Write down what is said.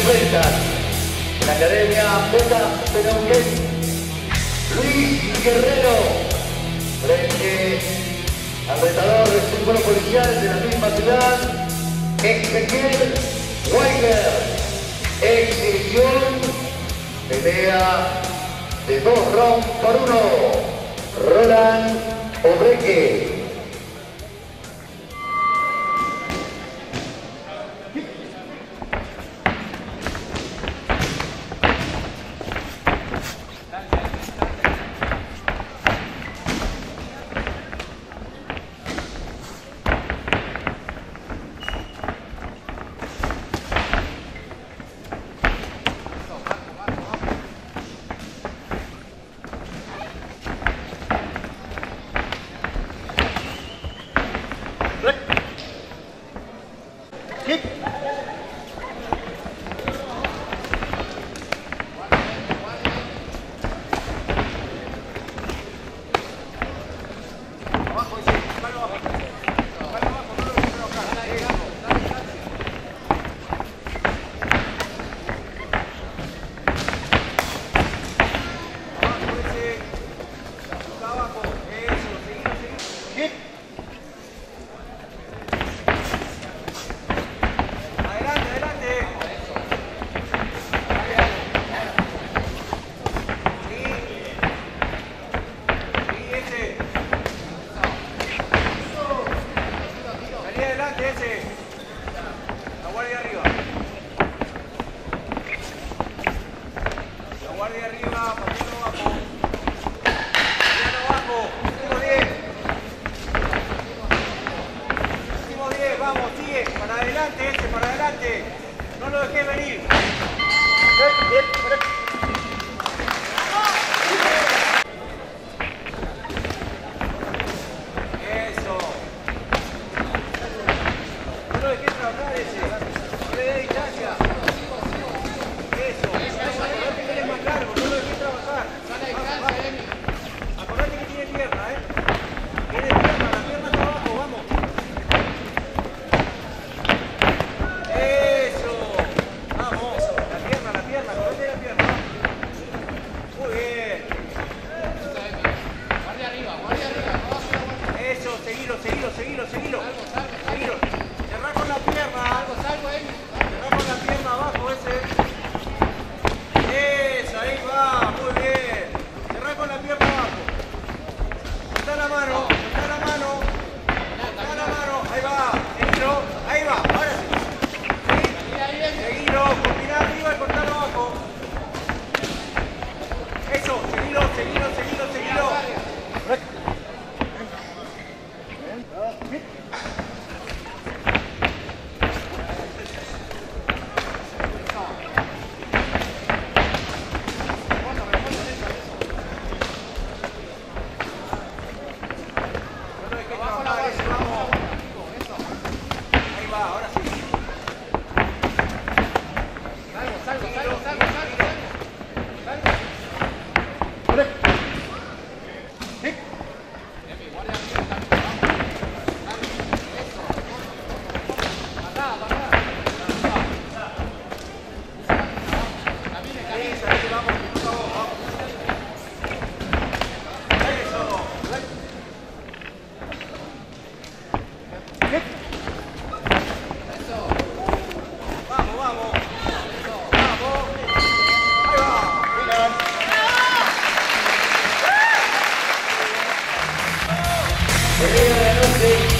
enfrentan en la Academia Beta de Neuquén, Luis Guerrero, frente al retador del símbolo policial de la misma ciudad, Ezequiel Weiger. Exhibición, pelea de 2 rounds por 1. Roland Obreque. Para adelante, no lo dejé venir. Eso. No lo dejé trabajar ese. No le dé distancia. Eso. Acordate que él es más largo, no lo dejé trabajar. Acordate que tiene pierna, Tiene pierna, la pierna está abajo, vamos. Seguilo. Cerrá con la pierna. Cerrá con la pierna abajo ese. Eso, ahí va, muy bien. Cerrá con la pierna abajo. Está la mano. Ahí va. Ahí va, ahora sí. Seguilo, combina arriba y cortalo abajo. Eso, seguilo. Pelea de la noche.